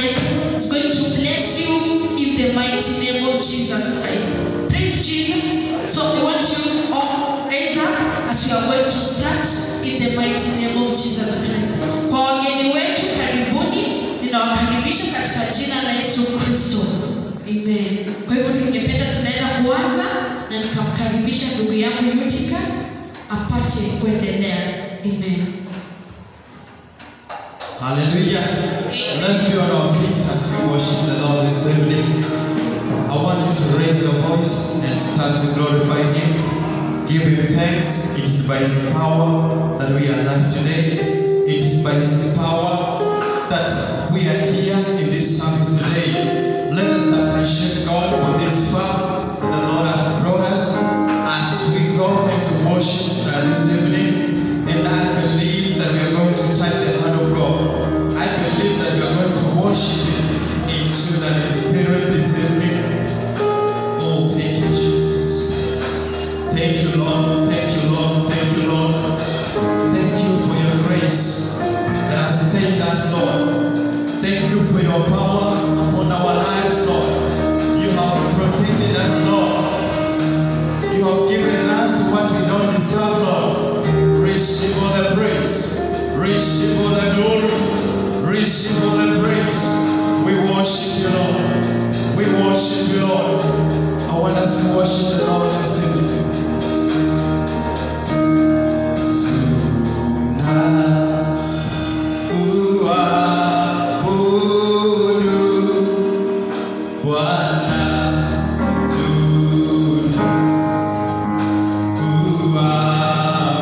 it's going to bless you in the mighty name of Jesus Christ. Praise Jesus. So I want you all raise up as you are going to start in the mighty name of Jesus Christ. Kwa wageni wetu karibuni, ninawakaribisha katika jina la Yesu Kristo. Amen. Kwa hivyo ningependa tunaenda kuanza na nikamkaribisha ndugu yangu Eutychus apate kuendelea. Amen. Hallelujah. Let's be on our feet as we worship the Lord this evening. I want you to raise your voice and start to glorify Him. Give Him thanks. It is by His power that we are alive today. It is by His power that we are here in this service today. Let us appreciate God for this far the Lord has brought us as we go into worship this evening. And I believe that we are going to touch the hand of God. I believe that we are going to worship Him in truth and in spirit this evening. Oh, thank you, Jesus. Thank you, Lord. Thank you, Lord. Thank you, Lord. Thank you for your grace that has sustained us, Lord. Thank you for your power upon our lives, Lord. You have protected us, Lord. You have given us what we don't deserve, Lord. Receive all the praise. Receive all the glory. Receive all the praise. We worship you, Lord. We worship you, Lord. I want us to worship the Lord this evening.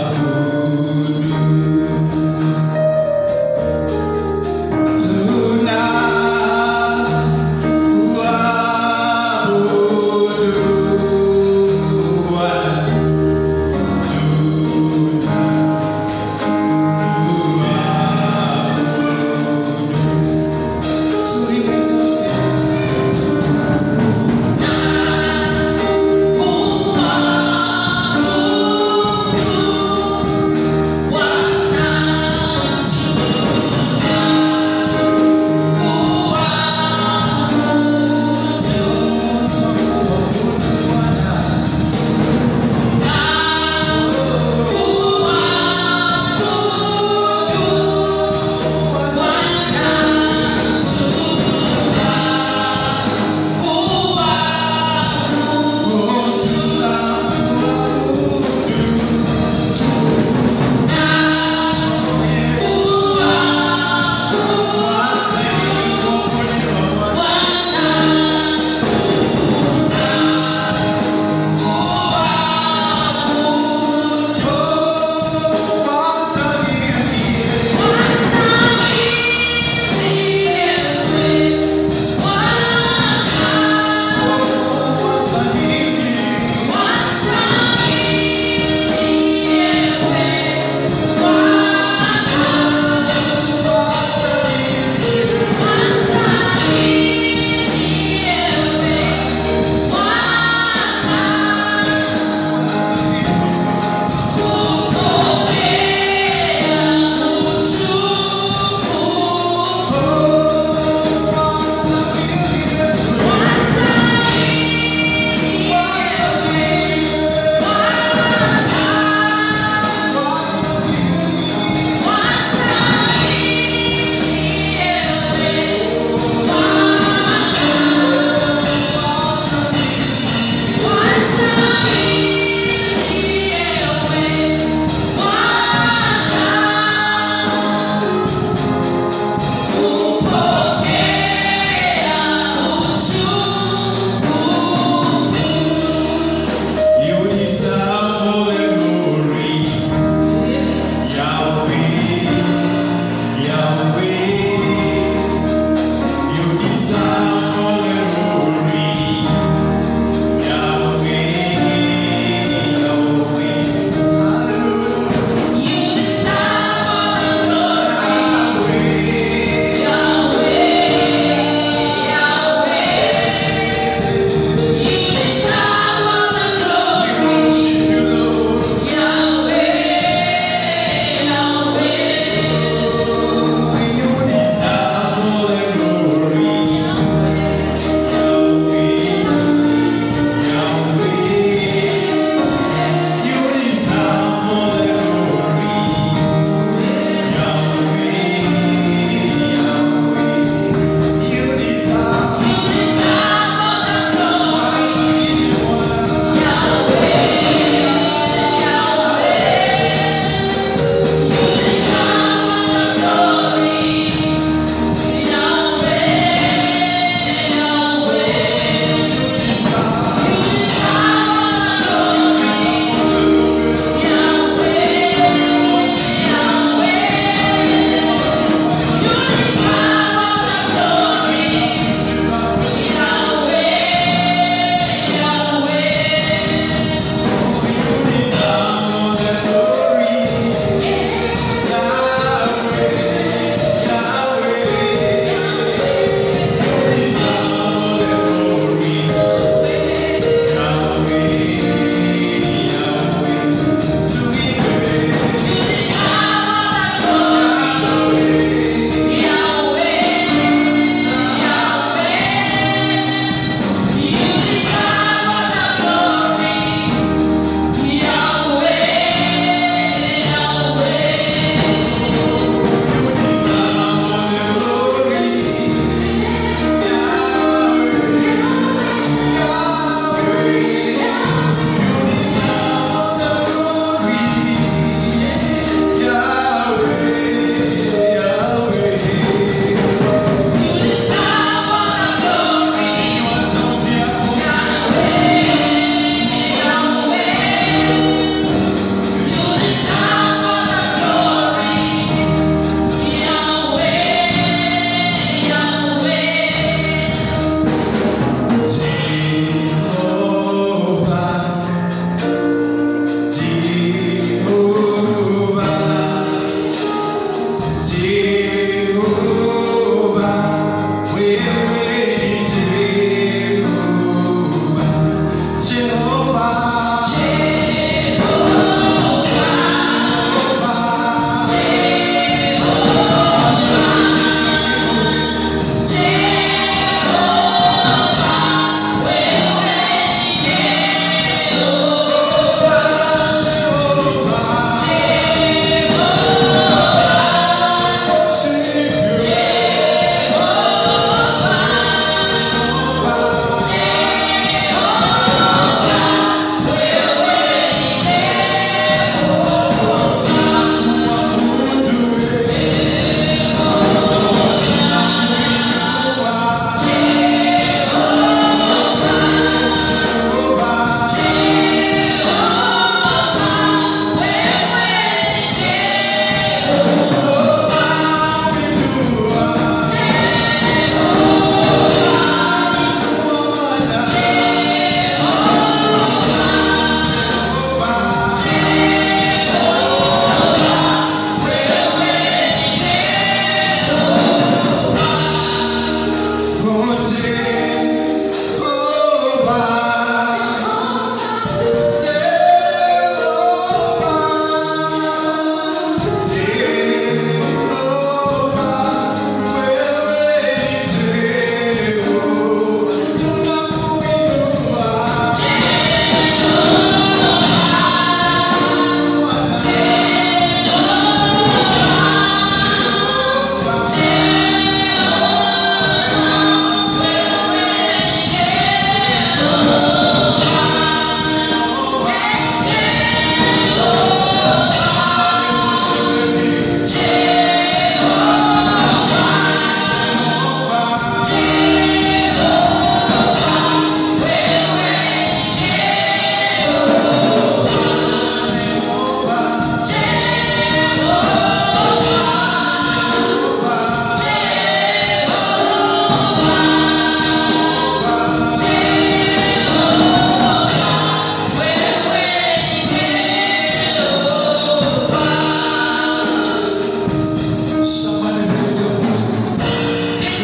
Tonight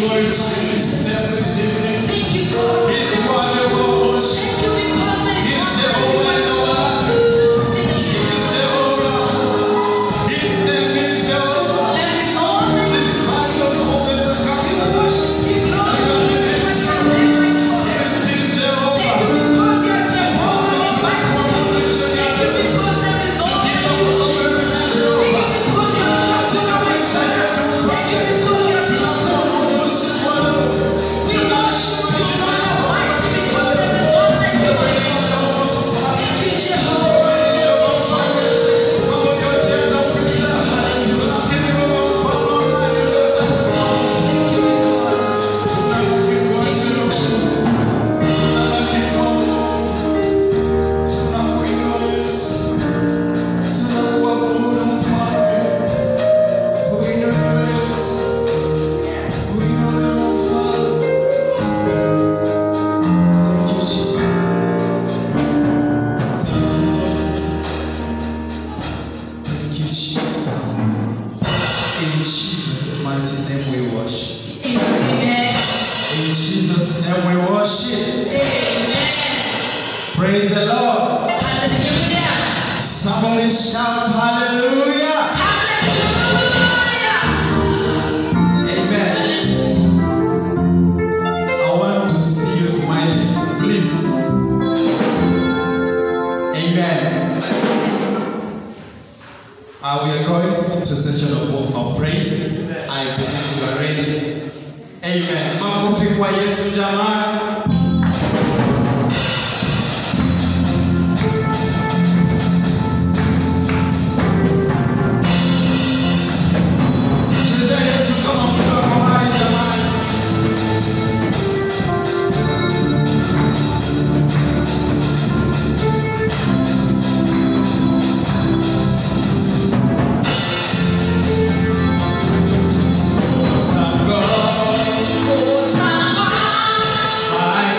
glorify His name this evening. Thank you, God. He's worthy of our worship. Thank you because there is He's none Jehovah like in you. our life. Thank you. He's Jehovah. His name is Jehovah. There is no one like you. Despite of all the circumstances, You know, I love you, I He's can't live like you. still Thank Jehovah. you because you are Jehovah Almighty. Thank you because there is no one like you. Thank you because you are so good. Thank you because you are so good. We worship you, Lord Almighty, because there is none like you. Thank you, Jehovah. In Jesus' mighty name we worship. Amen. In Jesus' name we worship. Amen. Praise the Lord. Hallelujah. Somebody shout hallelujah. Hallelujah. Amen. I want to see you smiling. Please. Amen. We are going to session of praise. I believe you are ready. Amen. Makofi kwa Yesu jamani. Cheza Yesu kama mtu ako hai jamani. Some God, Oh, Sama. I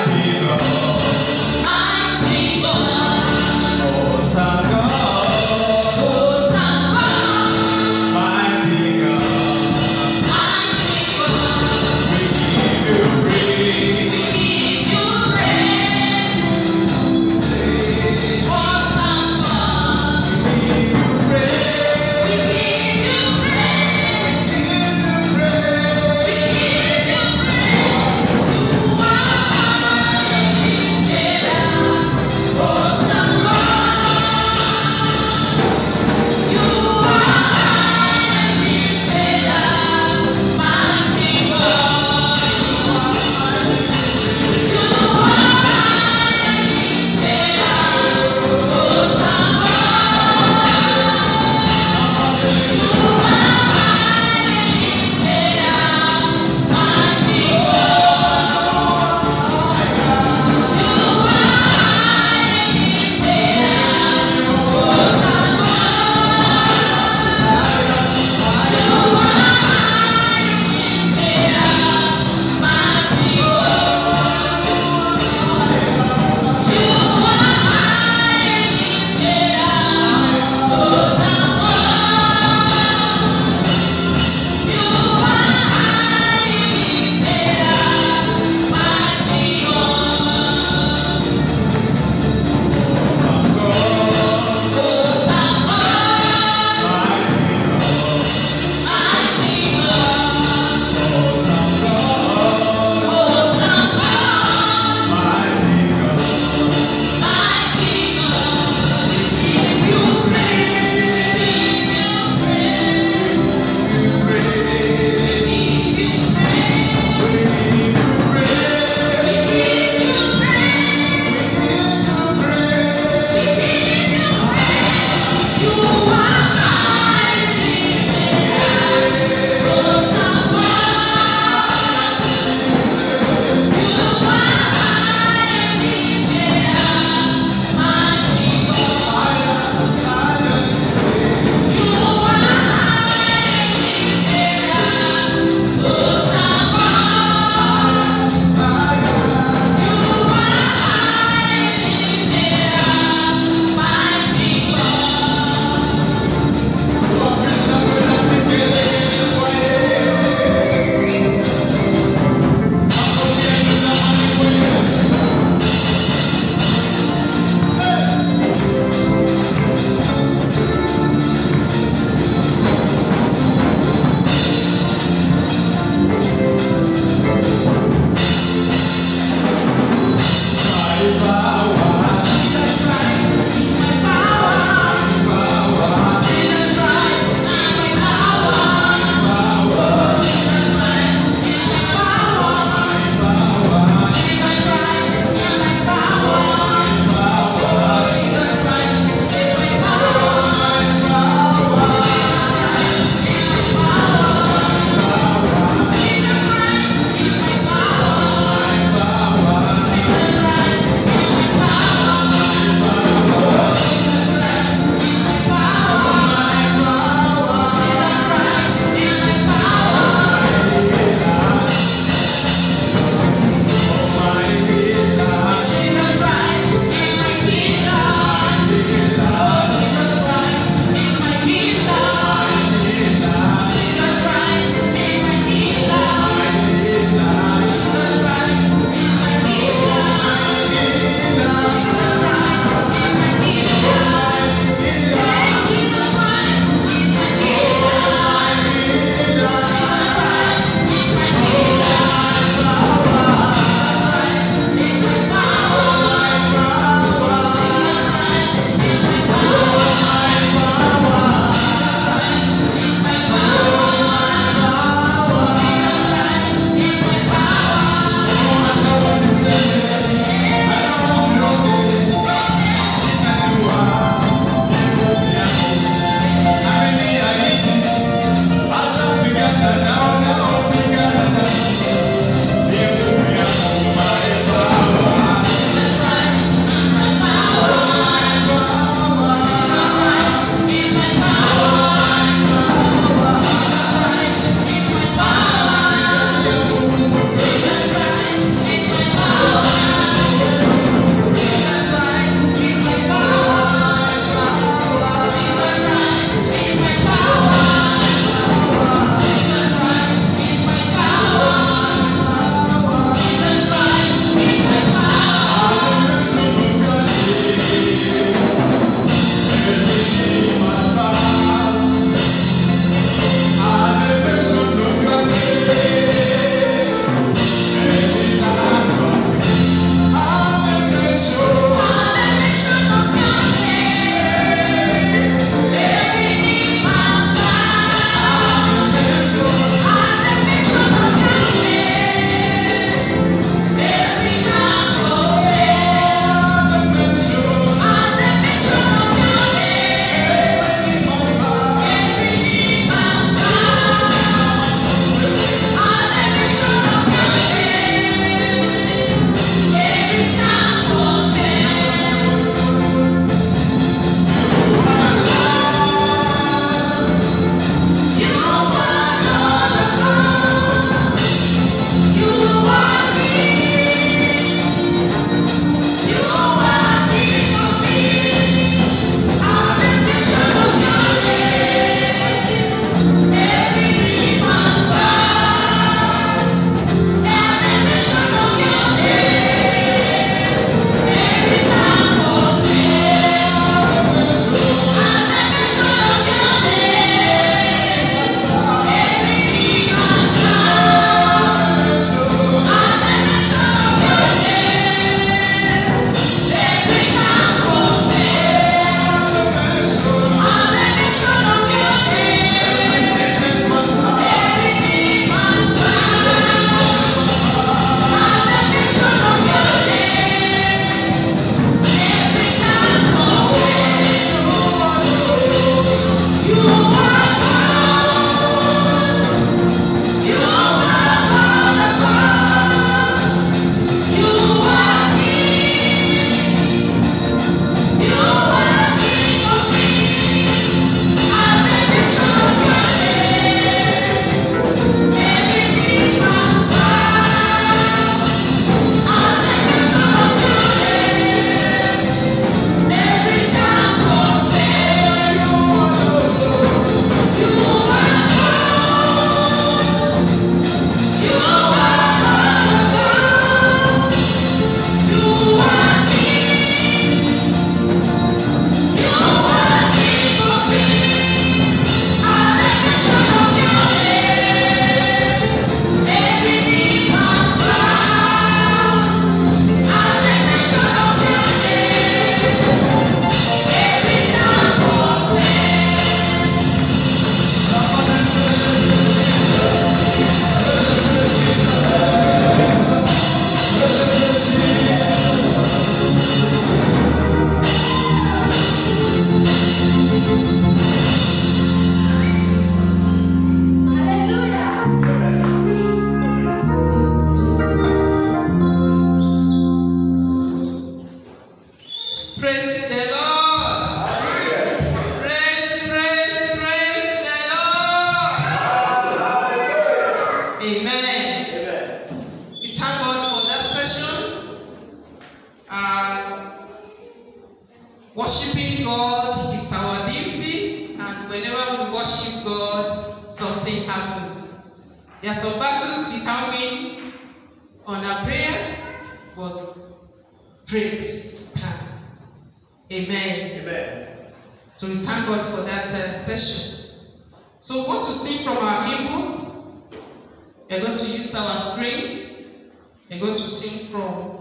something happens. There are some battles we can't win on our prayers, but praise can. Amen. Amen. So we thank God for that session. So we want to sing from our hymn book. We're going to use our screen. We're going to sing from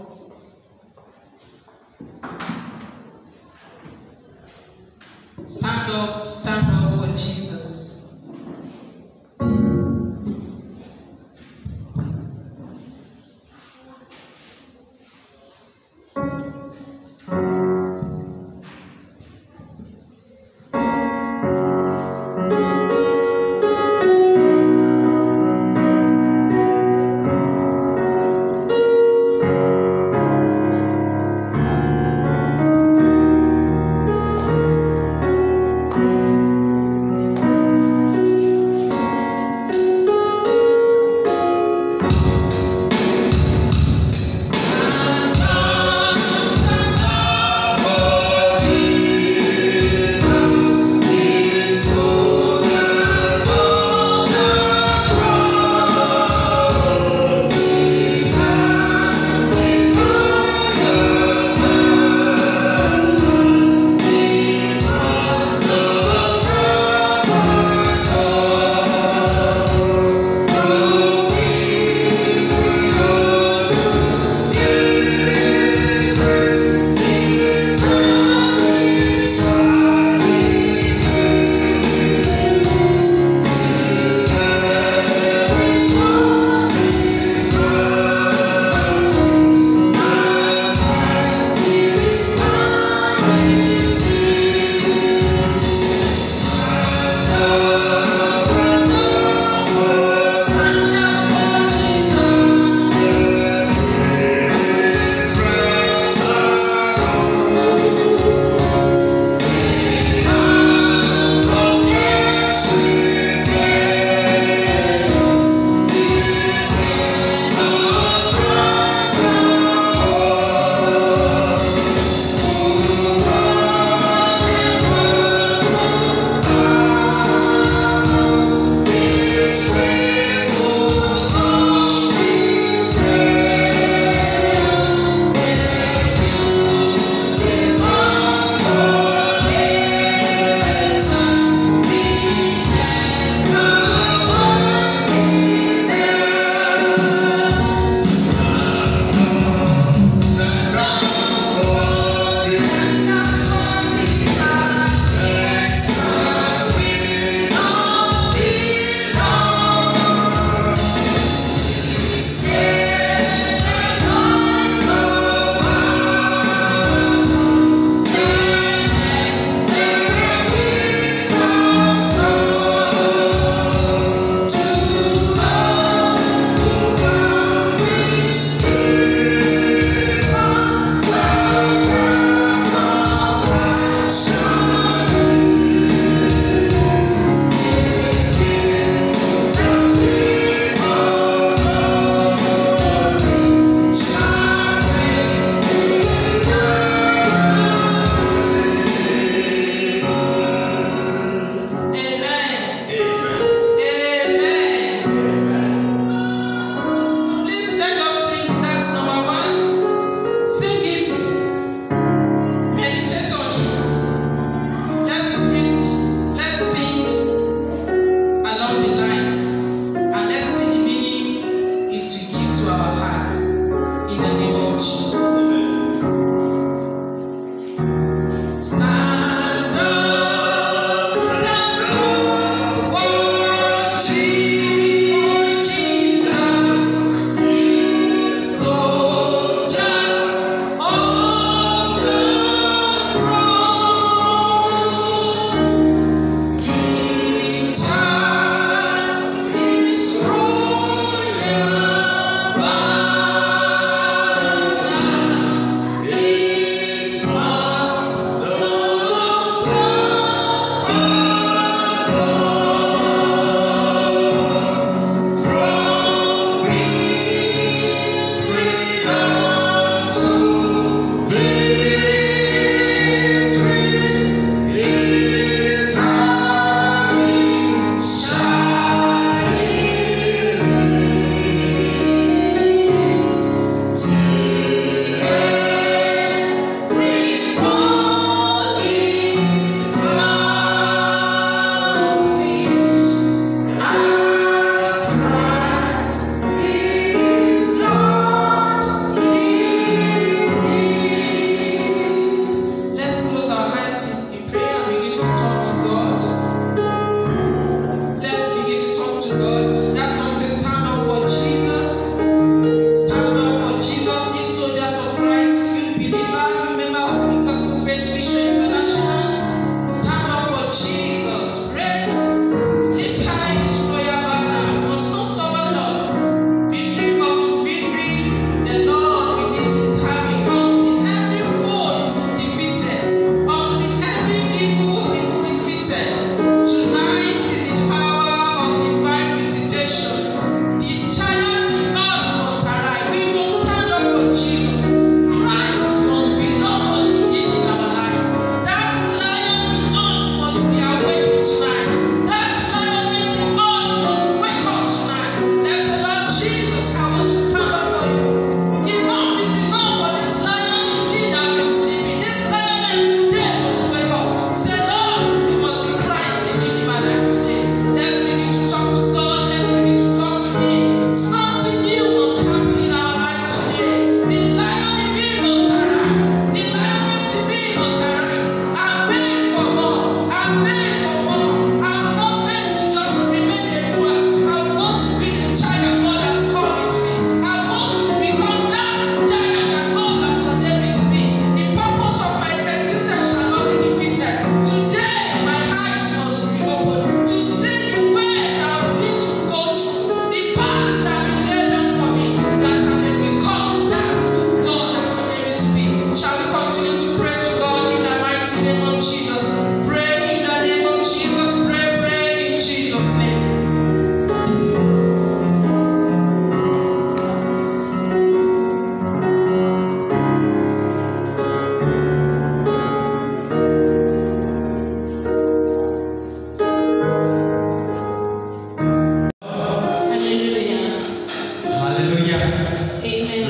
Stand Up for Jesus.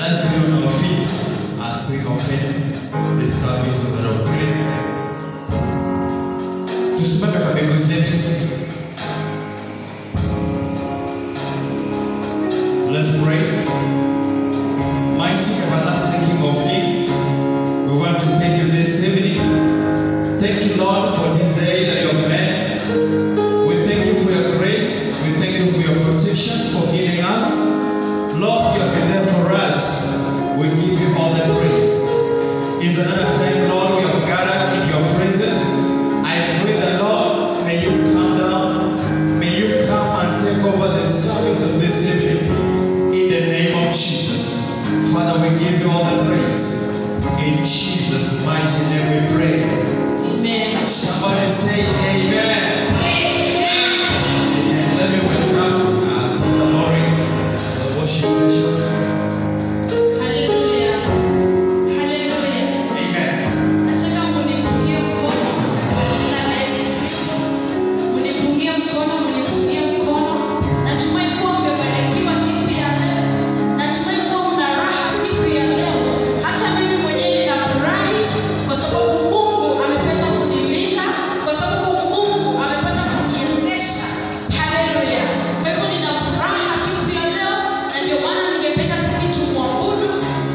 Let's be on our feet as we open this service of the prayer. Tusimame kwa miguu zetu. Let's pray. Mighty everlasting King of Kings, we want to thank you this evening. Thank you, Lord, for this day that you have made. We thank you for your grace. We thank you for your protection, for healing us. Lord, you have been there for us. We give you all the praise. It's another time, Lord, we have gathered in your presence. I pray that, Lord, may you come down. May you come and take over the service of this evening. In the name of Jesus. Father, we give you all the praise. In Jesus' mighty name we pray. Amen. Somebody say amen. Amen. And let me welcome Sister Lori to the worship session. Hallelujah. Hallelujah. Amen. Nataka munipungie mkono katika jina la Yesu Kristo. Munipungie mkono, munipungie mkono. Natumai kuwa mmebarikiwa siku ya leo. Natumai kuwa mna raha siku ya leo. Hata mimi mwenyewe ninafurahi kwa sababu Mungu amependa kunilinda, kwa sababu Mungu amepata kuniwezesha. Haleluya. Kwa hivyo nina furaha siku ya leo, na ndio maana ningependa sisi tumwabudu.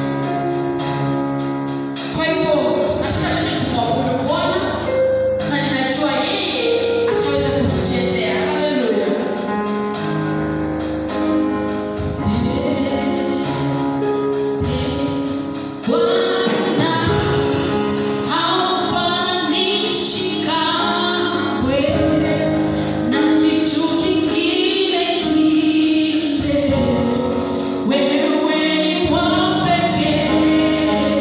Kwa hivyo nataka tena tumwabudu Bwana, na ninajua yeye ataweza kututendea. Haleluya. Bwana haufanishi kamwe na kitu kingine kile. Wewe ni wa pekee.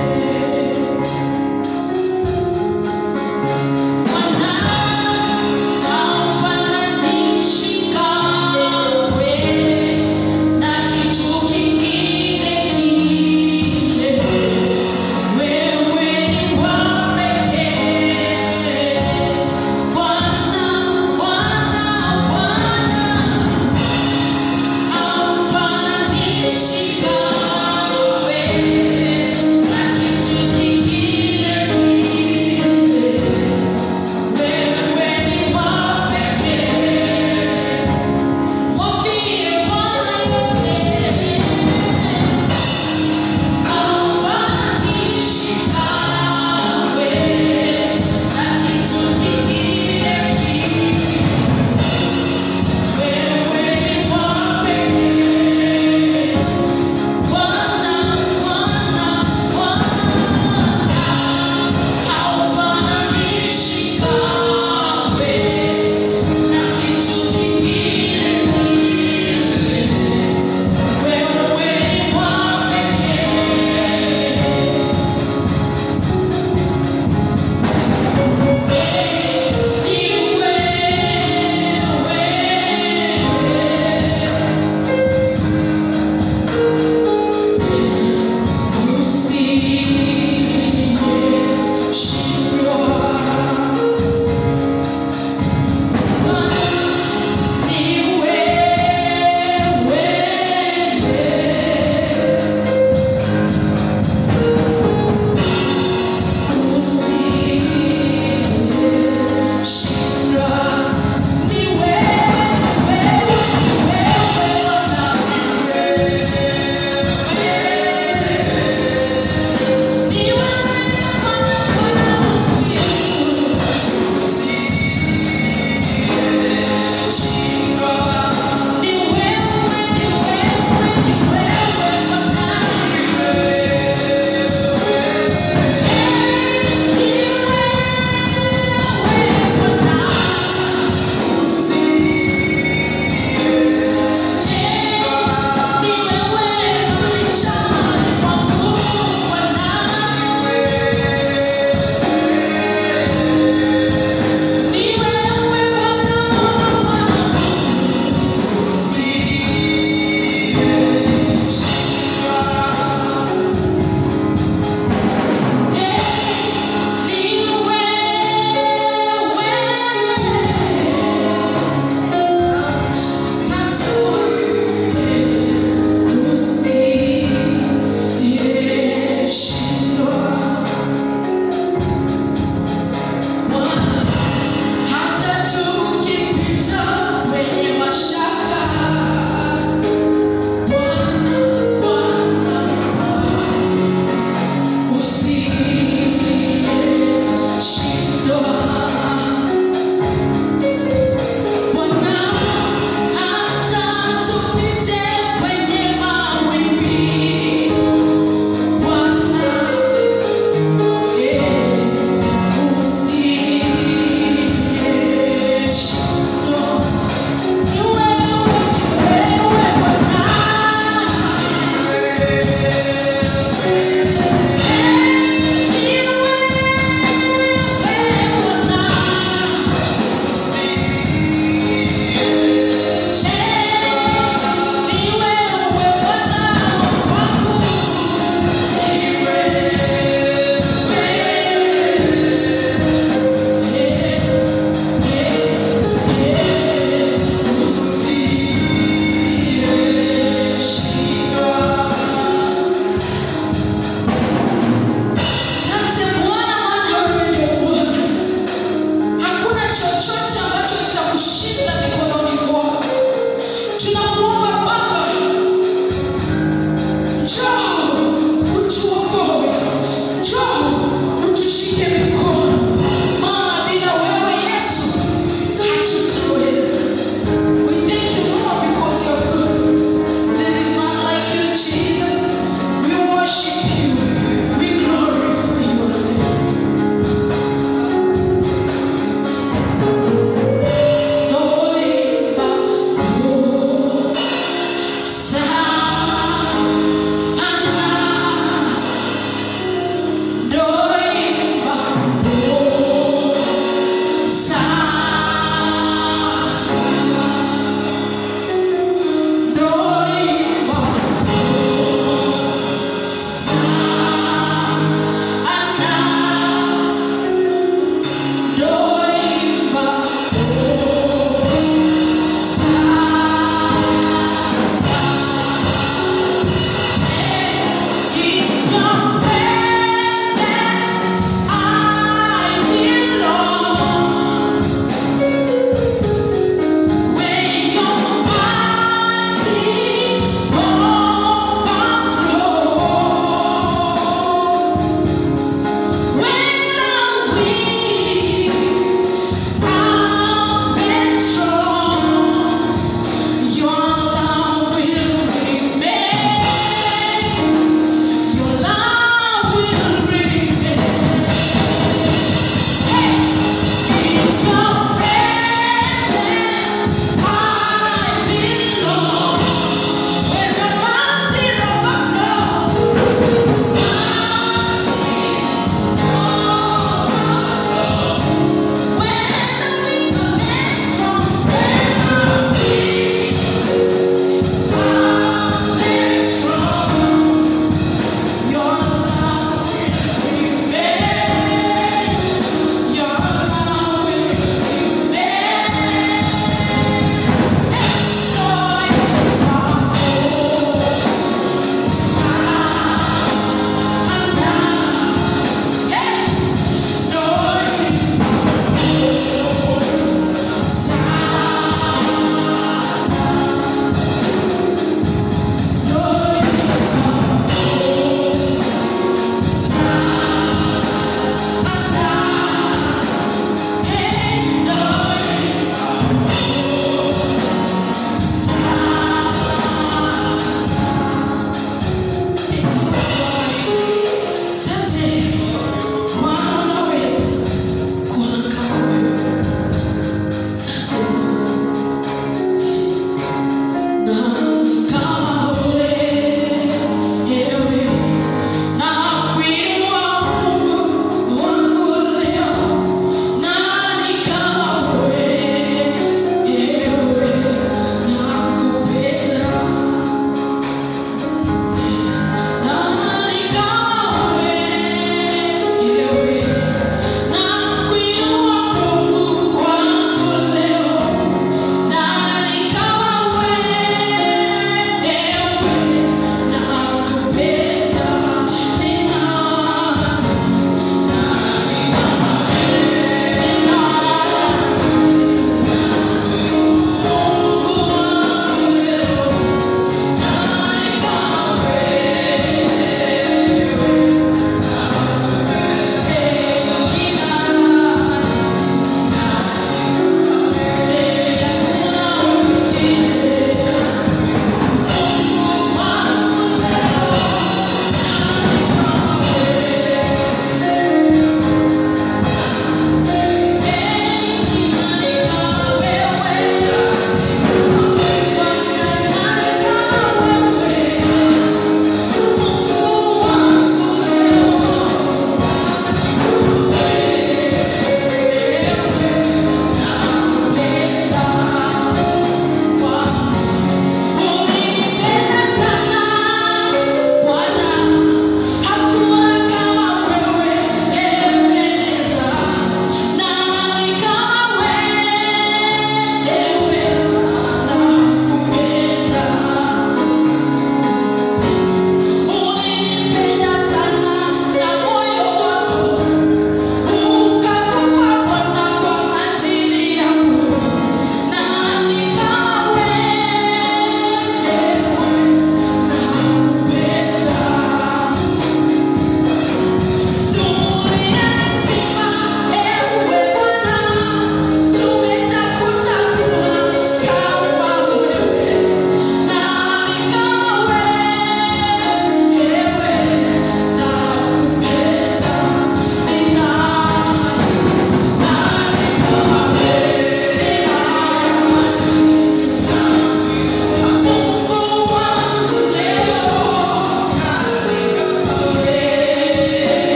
Bwana haufanishi kamwe na kitu kingine kile.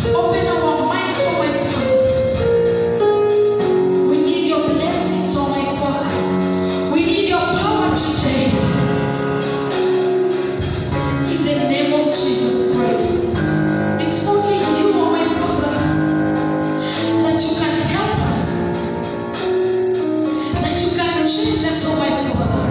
Open our minds, oh my Father. We need your blessings, oh my Father. We need your power today. In the name of Jesus Christ. It's only you, oh my Father, that you can help us, that you can change us, oh my Father.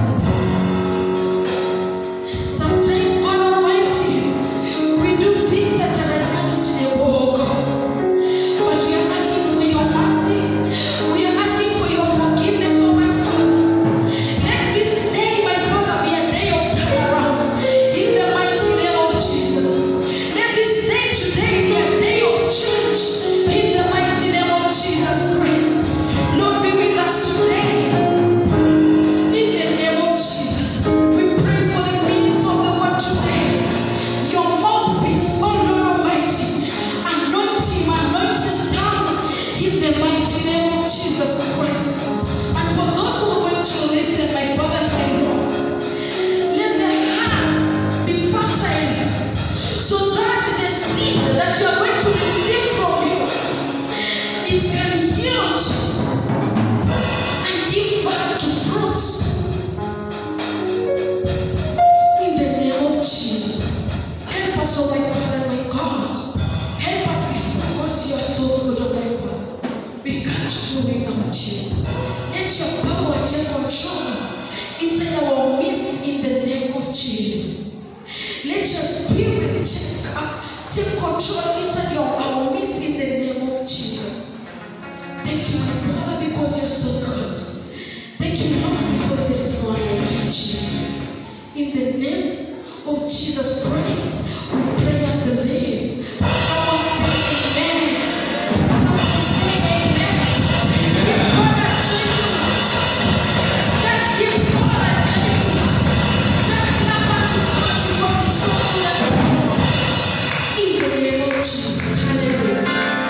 Sometimes, God Almighty, we do things that are unimaginable, oh God. But we are asking for your mercy. We are asking for your forgiveness, oh my Father. Let this day, my Father, be a day of turnaround. In the mighty name of Jesus. Let this day today be a day of change. In the mighty name of Jesus Christ. Lord, be with us today. In the name of Jesus. We pray for the minister of the word today. Your mouthpiece, oh Lord Almighty. Anoint him, anoint his tongue. In the mighty name of Jesus Christ. And for those who are going to listen, my Father and my Lord, let their hearts be fertile, so that the seed that you are going to receive from you, it can yield and give back to fruits. In the name of Jesus. Help us, oh my Father and my God. Help us be focused. You are so good, oh my Father. We can't do without you. Let your power take control inside our midst in the name of Jesus. Let your spirit take control inside our midst in the name of Jesus. Thank you, my Father, because you're so good. Thank you, Lord, because there is one like you, Jesus. In the name of Jesus Christ, we pray and believe. Someone say amen. Someone say amen. Give God a Jesus. Just give God a Jesus. Just clap unto God because he's so good. In the name of Jesus. Hallelujah.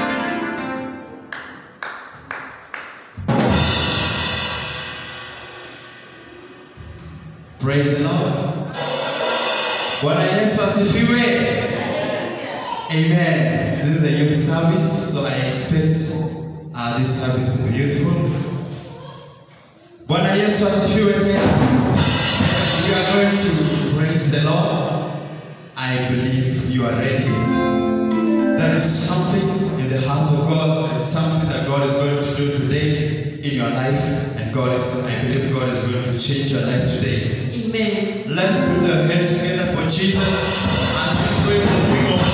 Praise the Lord. Bwana Yesu asifiwe. Amen. This is a youth service, so I expect this service to be youthful. Bwana Yesu asifiwe tena. We are going to praise the Lord. I believe you are ready. There is something in the house of God. There is something that God is going to do today in your life. And I believe God is going to change your life today. Amen. Let's put our hands together for Jesus as we praise the King of